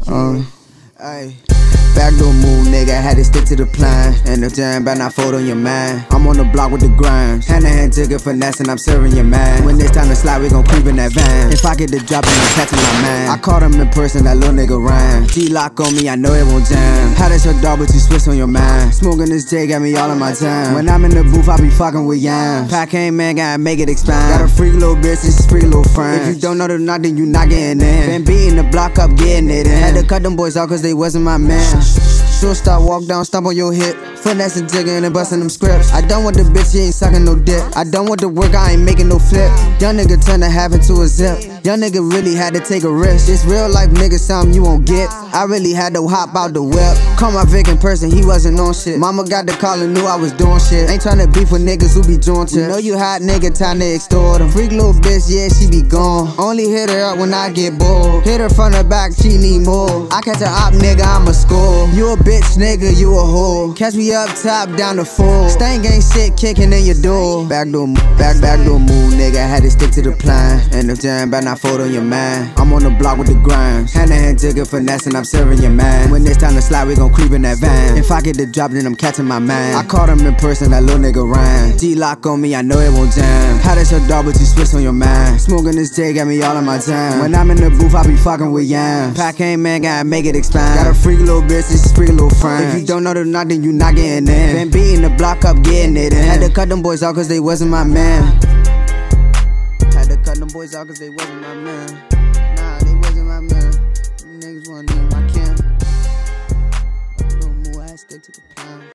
Ay. Backdoor move, nigga, had to stick to the plan. And the jam better not fold on your man. I'm on the block with the grimes. Hand to hand ticket finesse and I'm serving your man. When it's time to slide, we gon' creep in that van. If I get the drop, then I'm catching my man. I caught him in person, that little nigga rhyme. G-lock on me, I know it won't jam. How this your dog, but you switch on your mind. Smoking this J got me all in my time. When I'm in the booth, I be fucking with yams. Pack ain't man, gotta make it expand. Got a freak little bitch, this is freak little friend. If you don't know the knock, then you not getting in. Been beating the block up, getting it in. Had to cut them boys out cause they wasn't my man. Short stop, walk down, stomp on your hip. Finesse and jigging and busting them scripts. I done with the bitch, she ain't sucking no dick. I done with the work, I ain't making no flip. Young nigga turn a half into a zip. Young nigga really had to take a risk. This real life nigga, something you won't get. I really had to hop out the whip. Call my Vic in person, he wasn't on shit. Mama got the call and knew I was doing shit. Ain't tryna beef with niggas who be doing shit. Know you hot nigga, time to extort him. Freak little bitch, yeah, she be gone. Only hit her up when I get bored. Hit her from the back, she need more. I catch a op nigga, I'ma score. You a bitch nigga, you a whore. Catch me up top, down the floor. Stank ain't shit kicking in your door. Backdoor move, nigga, had to stick to the plan. And the jam better not fold on your man. I'm on the block with the grimes. Hand to hand ticket finesse and I'm serving your man. When it's time to slide, we gon' creep in that van. If I get the drop, then I'm catching my man. I caught him in person, that little nigga rhyme. G-lock on me, I know it won't jam. How this your dog, but you switch on your man. Smoking this J got me all in my time. When I'm in the booth, I be fucking with yams. Pack ain't man, gotta make it expand. Got a freak little bitch, this is freak little friend. If you don't know the knock, then you not getting in. Been beating the block up, getting it in. Had to cut them boys out cause they wasn't my man. Had to cut them boys out cause they wasn't my man. Nah, they wasn't my man. Them niggas wasn't even my camp. Don't move, I stick to the plan.